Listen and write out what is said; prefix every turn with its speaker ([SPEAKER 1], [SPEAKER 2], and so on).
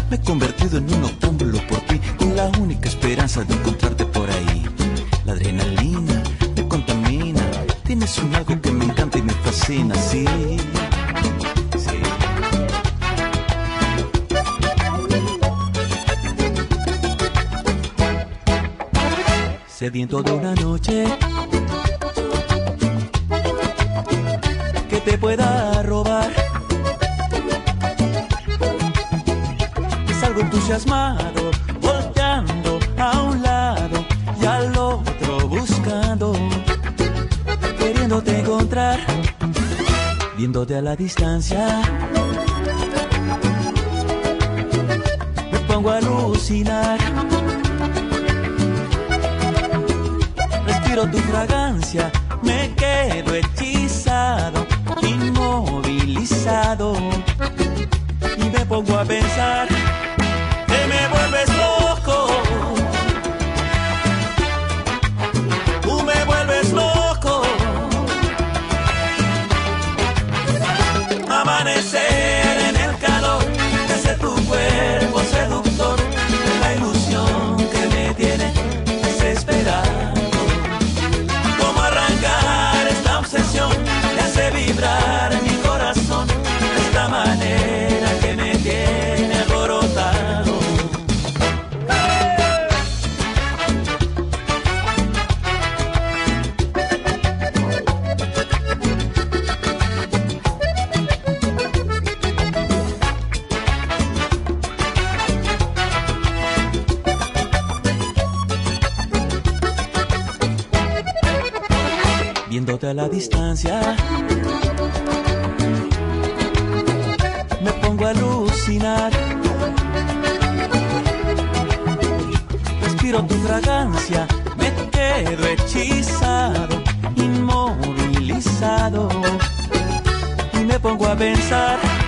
[SPEAKER 1] Me he convertido en un octámbulo por ti, con la única esperanza de encontrarte por ahí. La adrenalina me contamina, tienes un algo que me encanta y me fascina, sí. Sí. Sediento de una noche que te pueda robar. Salgo entusiasmado, volteando a un lado y al otro buscando, queriéndote encontrar, viéndote a la distancia. Me pongo a alucinar, respiro tu fragancia, me quedo hechizado, inmovilizado, y me pongo a pensar que me vuelves loco. Tú me vuelves loco. Amanecer en el calor de ese tu cuerpo seductor, la ilusión que me tiene desesperado. Cómo arrancar esta obsesión que hace vibrar mi corazón de esta manera que me tiene alborotado. Viéndote a la distancia, me pongo a alucinar, respiro tu fragancia, me quedo hechizado, inmovilizado, y me pongo a pensar